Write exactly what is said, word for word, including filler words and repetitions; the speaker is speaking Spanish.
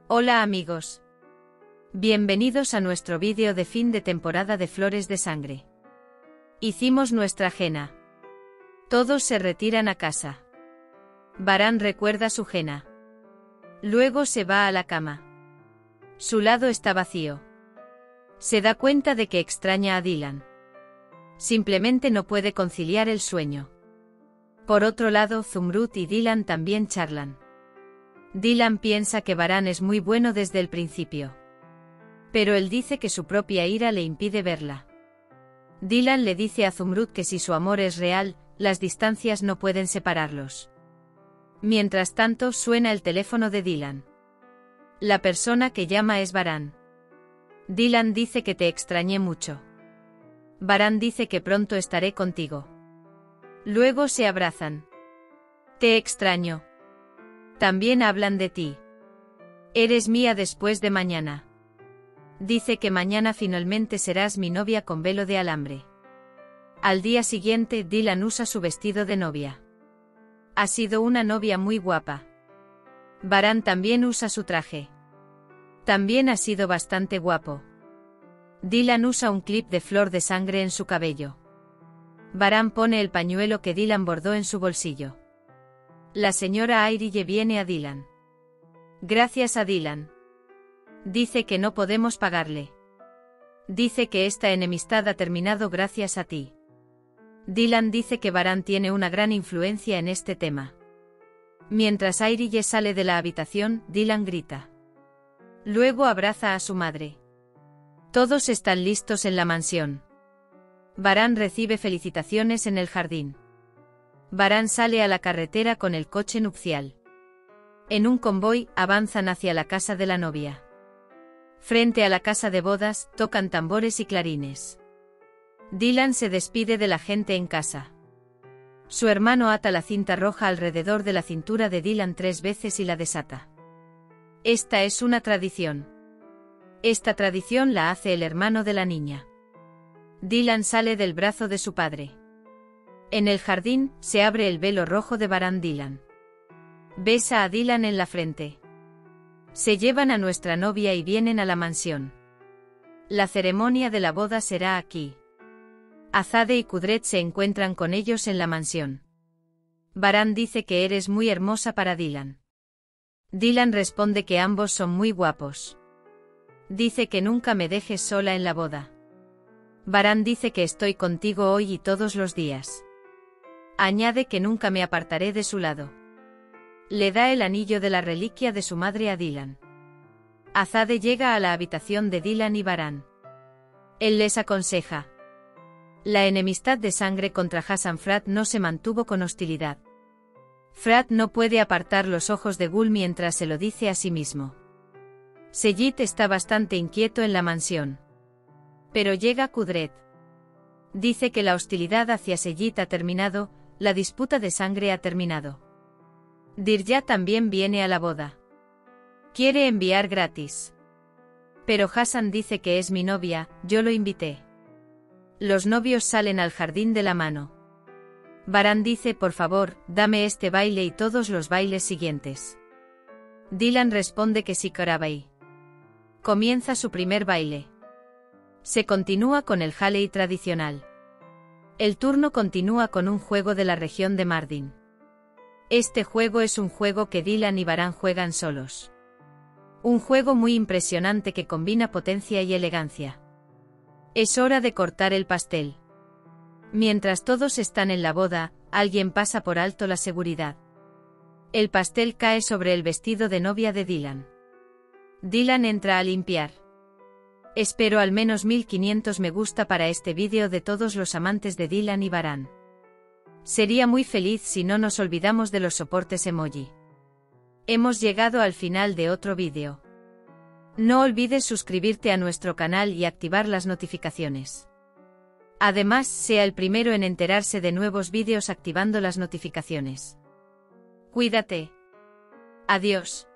Hola amigos. Bienvenidos a nuestro vídeo de fin de temporada de Flores de Sangre. Hicimos nuestra jena. Todos se retiran a casa. Varán recuerda su jena. Luego se va a la cama. Su lado está vacío. Se da cuenta de que extraña a Dylan. Simplemente no puede conciliar el sueño. Por otro lado, Zumrudt y Dylan también charlan. Dylan piensa que Varán es muy bueno desde el principio. Pero él dice que su propia ira le impide verla. Dylan le dice a Zumrudt que si su amor es real, las distancias no pueden separarlos. Mientras tanto, suena el teléfono de Dylan. La persona que llama es Varán. Dylan dice que te extrañé mucho. Varán dice que pronto estaré contigo. Luego se abrazan. Te extraño. También hablan de ti. Eres mía después de mañana. Dice que mañana finalmente serás mi novia con velo de alambre. Al día siguiente, Dylan usa su vestido de novia. Ha sido una novia muy guapa. Varán también usa su traje. También ha sido bastante guapo. Dylan usa un clip de flor de sangre en su cabello. Varán pone el pañuelo que Dylan bordó en su bolsillo. La señora Airille viene a Dylan. Gracias a Dylan. Dice que no podemos pagarle. Dice que esta enemistad ha terminado gracias a ti. Dylan dice que Varán tiene una gran influencia en este tema. Mientras Airille sale de la habitación, Dylan grita. Luego abraza a su madre. Todos están listos en la mansión. Varán recibe felicitaciones en el jardín. Varán sale a la carretera con el coche nupcial. En un convoy, avanzan hacia la casa de la novia. Frente a la casa de bodas, tocan tambores y clarines. Dylan se despide de la gente en casa. Su hermano ata la cinta roja alrededor de la cintura de Dylan tres veces y la desata. Esta es una tradición. Esta tradición la hace el hermano de la niña. Dylan sale del brazo de su padre. En el jardín, se abre el velo rojo de Varán. Dylan besa a Dylan en la frente. Se llevan a nuestra novia y vienen a la mansión. La ceremonia de la boda será aquí. Azade y Kudret se encuentran con ellos en la mansión. Varán dice que eres muy hermosa para Dylan. Dylan responde que ambos son muy guapos. Dice que nunca me dejes sola en la boda. Varán dice que estoy contigo hoy y todos los días. Añade que nunca me apartaré de su lado. Le da el anillo de la reliquia de su madre a Dylan. Azade llega a la habitación de Dylan y Varán. Él les aconseja. La enemistad de sangre contra Hassan Frat no se mantuvo con hostilidad. Frat no puede apartar los ojos de Gul mientras se lo dice a sí mismo. Seyit está bastante inquieto en la mansión. Pero llega Kudret. Dice que la hostilidad hacia Seyit ha terminado, la disputa de sangre ha terminado. Dirya también viene a la boda. Quiere enviar gratis. Pero Hassan dice que es mi novia, yo lo invité. Los novios salen al jardín de la mano. Varán dice por favor, dame este baile y todos los bailes siguientes. Dylan responde que sí Karabai. Comienza su primer baile. Se continúa con el Halei tradicional. El turno continúa con un juego de la región de Mardin. Este juego es un juego que Dylan y Varán juegan solos. Un juego muy impresionante que combina potencia y elegancia. Es hora de cortar el pastel. Mientras todos están en la boda, alguien pasa por alto la seguridad. El pastel cae sobre el vestido de novia de Dylan. Dylan entra a limpiar. Espero al menos mil quinientos me gusta para este vídeo de todos los amantes de Dylan y Varán. Sería muy feliz si no nos olvidamos de los soportes emoji. Hemos llegado al final de otro vídeo. No olvides suscribirte a nuestro canal y activar las notificaciones. Además, sea el primero en enterarse de nuevos vídeos activando las notificaciones. Cuídate. Adiós.